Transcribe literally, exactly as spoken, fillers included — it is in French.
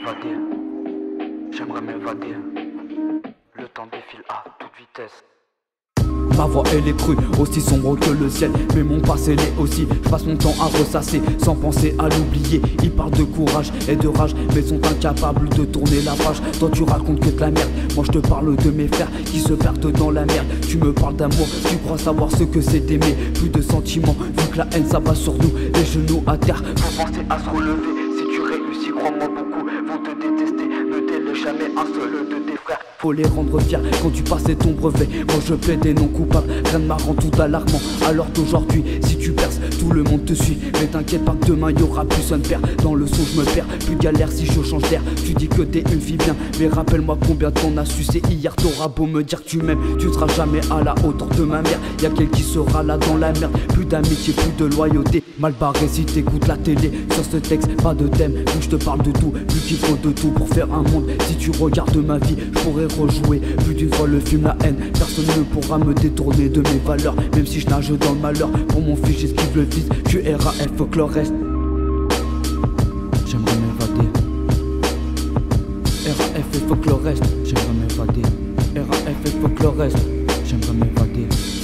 m'évader, j'aimerais m'évader. Le temps défile à toute vitesse. Ma voix elle est crue, aussi sombre que le ciel, mais mon passé l'est aussi. Je passe mon temps à ressasser, sans penser à l'oublier. Ils parlent de courage et de rage, mais sont incapables de tourner la page. Toi tu racontes que de la merde, moi je te parle de mes frères qui se perdent dans la merde. Tu me parles d'amour, tu crois savoir ce que c'est d'aimer. Plus de sentiments, vu que la haine ça va sur nous, les genoux à terre. Faut penser à se relever, si tu réussis, crois-moi beaucoup vont te détester. Ne délaisse jamais un seul de tes frères. Faut les rendre fiers quand tu passais ton brevet. Moi je plaide des non coupables, rien ne m'a rendu tout alarmant. Alors qu'aujourd'hui, si tu perces, tout le monde te suit. Mais t'inquiète pas que demain y'aura plus un père. Dans le son je me perds, plus galère si je change d'air. Tu dis que t'es une fille bien, mais rappelle-moi combien t'en as sucé hier. T'auras beau me dire que tu m'aimes, tu seras jamais à la hauteur de ma mère. Y'a quelqu'un qui sera là dans la merde. Plus d'amitié, plus de loyauté. Mal barré si t'écoutes la télé. Sur ce texte, pas de thème, où je te parle de tout. Vu qu'il faut de tout pour faire un monde. Si tu regardes ma vie, je pourrais rejouer plus d'une fois le film La haine. Personne ne pourra me détourner de mes valeurs, même si je nage dans le malheur. Pour mon fils j'esquive le vice, tu R A F faut que le reste. J'aimerais m'évader. R A F il faut que le reste. J'aimerais m'évader. R A F il faut que le reste. J'aimerais m'évader.